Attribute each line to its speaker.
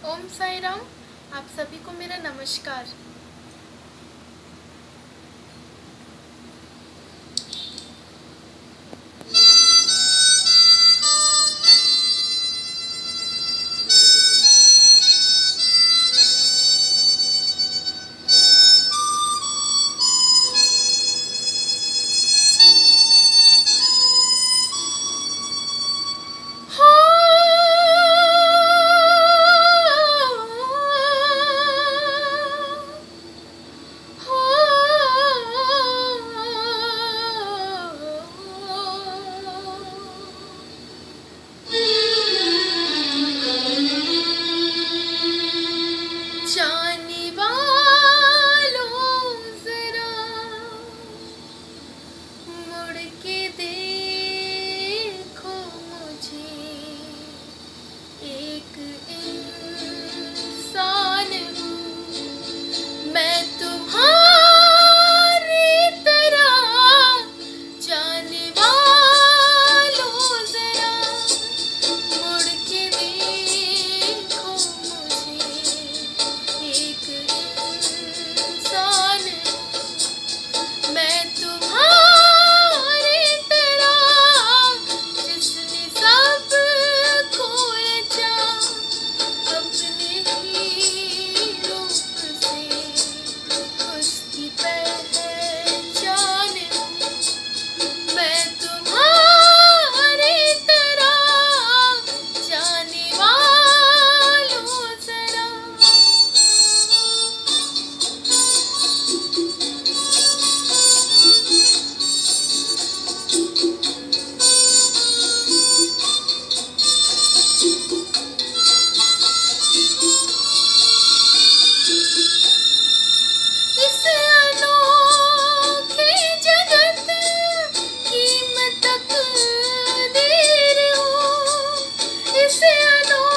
Speaker 1: ओम साई राम। आप सभी को मेरा नमस्कार। जाने वालों जरा मुड़ के देखो मुझे, एक इंसान हूँ मैं तुम्हारी तरह। जाने वालों जरा मुड़ के देखो मुझे, एक इंसान मैं तुम्हारी तरह, जिसने सब को रचा अपने ही रूप से, उसकी पहचान मैं तुम्हारी तरह। जाने वालों जरा इस अनोखे जगत की मैं तकदीर हूँ, इस अनोखे